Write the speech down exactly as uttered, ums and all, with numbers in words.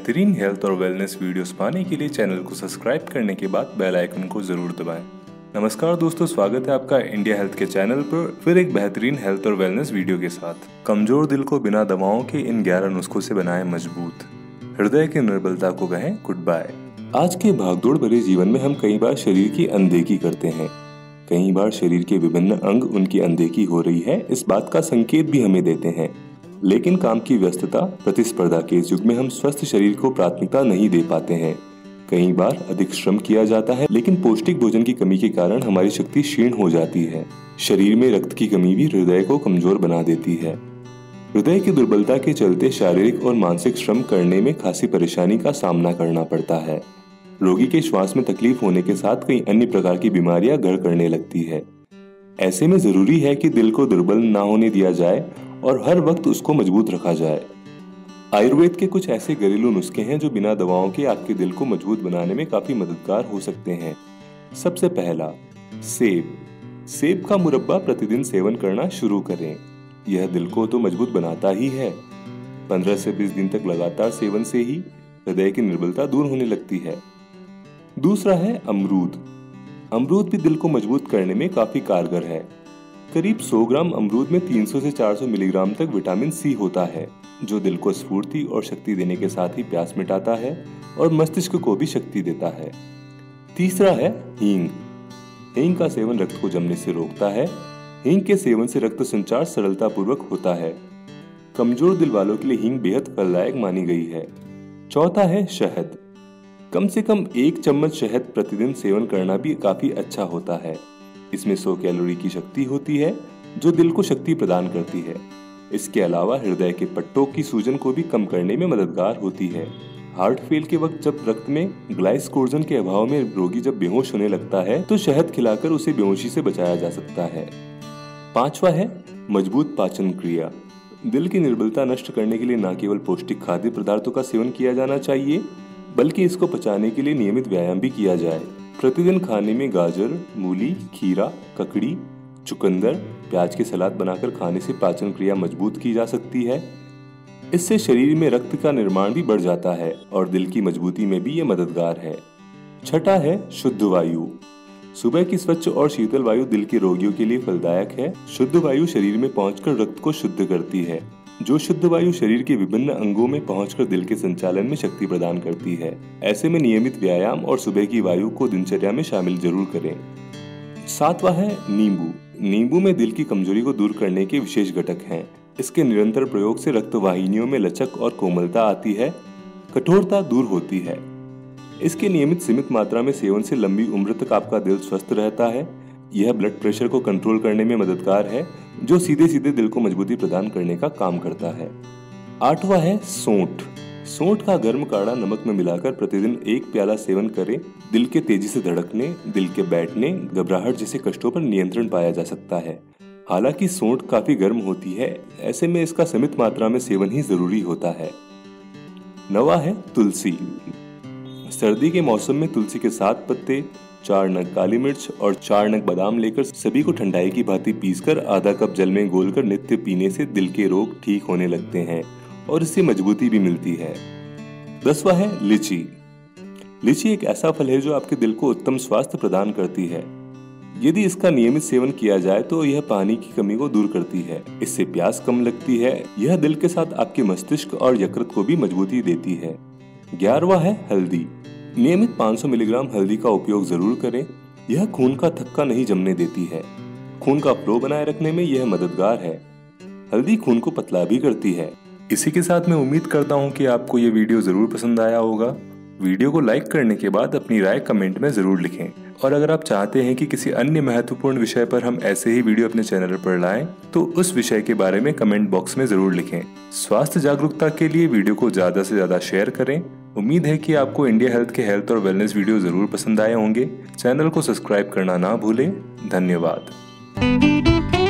बेहतरीन हेल्थ और wellness videos पाने के लिए चैनल को सब्सक्राइब करने के बाद बेल आइकन को जरूर दबाएं। नमस्कार दोस्तों, स्वागत है आपका इंडिया हेल्थ के चैनल पर फिर एक बेहतरीन हेल्थ और वेलनेस वीडियो के साथ। कमजोर दिल को बिना दवाओं के इन ग्यारह नुस्खों से बनाएं मजबूत, हृदय की निर्बलता को कहें गुड बाय। आज के भागदौड़ भरे जीवन में हम कई बार शरीर की अनदेखी करते हैं। कई बार शरीर के विभिन्न अंग उनकी अनदेखी हो रही है इस बात का संकेत भी हमें देते हैं। लेकिन काम की व्यस्तता, प्रतिस्पर्धा के इस युग में हम स्वस्थ शरीर को प्राथमिकता नहीं दे पाते हैं। कई बार अधिक श्रम किया जाता है, लेकिन पौष्टिक भोजन की कमी के कारण हमारी शक्ति क्षीण हो जाती है। शरीर में रक्त की कमी भी हृदय को कमजोर बना देती है। हृदय की दुर्बलता के चलते शारीरिक और मानसिक श्रम करने में खासी परेशानी का सामना करना पड़ता है। रोगी के श्वास में तकलीफ होने के साथ कई अन्य प्रकार की बीमारियां घर करने लगती है। ऐसे में जरूरी है कि दिल को दुर्बल ना होने दिया जाए और हर वक्त उसको मजबूत रखा जाए। आयुर्वेद के कुछ ऐसे घरेलू नुस्खे हैं जो बिना दवाओं के आपके दिल को मजबूत बनाने में काफी मददगार हो सकते हैं। सबसे पहला, सेब। सेब का मुरब्बा प्रतिदिन सेवन करना शुरू करें। यह दिल को तो मजबूत बनाता ही है। पंद्रह से बीस दिन तक लगातार सेवन से ही हृदय की निर्बलता दूर होने लगती है। दूसरा है अमरूद। अमरूद भी दिल को मजबूत करने में काफी कारगर है। करीब सौ ग्राम अमरूद में तीन सौ से चार सौ मिलीग्राम तक विटामिन सी होता है, जो दिल को स्फूर्ति और शक्ति देने के साथ ही प्यास मिटाता है और मस्तिष्क को भी शक्ति देता है। तीसरा है हींग। हींग का सेवन रक्त को जमने से रोकता है। हींग के सेवन से रक्त संचार सरलता पूर्वक होता है। कमजोर दिल वालों के लिए हींग बेहद फलदायक मानी गई है। चौथा है शहद। कम से कम एक चम्मच शहद प्रतिदिन सेवन करना भी काफी अच्छा होता है। इसमें सौ कैलोरी की शक्ति होती है, जो दिल को शक्ति प्रदान करती है। इसके अलावा हृदय के पट्टों की सूजन को भी कम करने में मददगार होती है। हार्ट फेल के वक्त जब रक्त में ग्लाइकोजन के अभाव में रोगी जब बेहोश होने लगता है, तो शहद खिलाकर उसे बेहोशी से बचाया जा सकता है। पांचवा है मजबूत पाचन क्रिया। दिल की निर्बलता नष्ट करने के लिए न केवल पौष्टिक खाद्य पदार्थों का सेवन किया जाना चाहिए, बल्कि इसको पचाने के लिए नियमित व्यायाम भी किया जाए। प्रतिदिन खाने में गाजर, मूली, खीरा, ककड़ी, चुकंदर, प्याज की सलाद बनाकर खाने से पाचन क्रिया मजबूत की जा सकती है। इससे शरीर में रक्त का निर्माण भी बढ़ जाता है और दिल की मजबूती में भी ये मददगार है। छठा है शुद्ध वायु। सुबह की स्वच्छ और शीतल वायु दिल के रोगियों के लिए फलदायक है। शुद्ध वायु शरीर में पहुंचकर रक्त को शुद्ध करती है, जो शुद्ध वायु शरीर के विभिन्न अंगों में पहुंचकर दिल के संचालन में शक्ति प्रदान करती है। ऐसे में नियमित व्यायाम और सुबह की वायु को दिनचर्या में शामिल जरूर करें। सातवां है नींबू। नींबू में दिल की कमजोरी को दूर करने के विशेष घटक हैं। इसके निरंतर प्रयोग से रक्तवाहिनियों में लचक और कोमलता आती है, कठोरता दूर होती है। इसके नियमित सीमित मात्रा में सेवन से लंबी उम्र तक आपका दिल स्वस्थ रहता है। यह ब्लड प्रेशर को कंट्रोल करने में मददगार है, जो सीधे सीधे दिल को मजबूती प्रदान करने का काम करता है। आठवां है सौंठ। सौंठ का गर्म काढ़ा नमक में मिलाकर प्रतिदिन एक प्याला सेवन करें। दिल के तेजी से धड़कने, दिल के बैठने, घबराहट जैसे कष्टों पर नियंत्रण पाया जा सकता है। हालांकि सौंठ काफी गर्म होती है, ऐसे में इसका सीमित मात्रा में सेवन ही जरूरी होता है। नवा है तुलसी। सर्दी के मौसम में तुलसी के सात पत्ते, चार नग काली मिर्च और चार नग बादाम लेकर सभी को ठंडाई की भांति पीसकर आधा कप जल में घोलकर नित्य पीने से दिल के रोग ठीक होने लगते हैं और इससे मजबूती भी मिलती है। दसवां है लीची। लीची एक ऐसा फल है जो आपके दिल को उत्तम स्वास्थ्य प्रदान करती है। यदि इसका नियमित सेवन किया जाए तो यह पानी की कमी को दूर करती है। इससे प्यास कम लगती है। यह दिल के साथ आपके मस्तिष्क और यकृत को भी मजबूती देती है। ग्यारहवां है हल्दी। नियमित पाँच सौ मिलीग्राम हल्दी का उपयोग जरूर करें। यह खून का थक्का नहीं जमने देती है। खून का फ्लो बनाए रखने में यह मददगार है। हल्दी खून को पतला भी करती है। इसी के साथ मैं उम्मीद करता हूँ कि आपको ये वीडियो जरूर पसंद आया होगा। वीडियो को लाइक करने के बाद अपनी राय कमेंट में जरूर लिखें और अगर आप चाहते हैं कि किसी अन्य महत्वपूर्ण विषय पर हम ऐसे ही वीडियो अपने चैनल पर लाएं, तो उस विषय के बारे में कमेंट बॉक्स में जरूर लिखें। स्वास्थ्य जागरूकता के लिए वीडियो को ज्यादा से ज्यादा शेयर करें। उम्मीद है कि आपको इंडिया हेल्थ के हेल्थ और वेलनेस वीडियो जरूर पसंद आए होंगे। चैनल को सब्सक्राइब करना ना भूलें। धन्यवाद।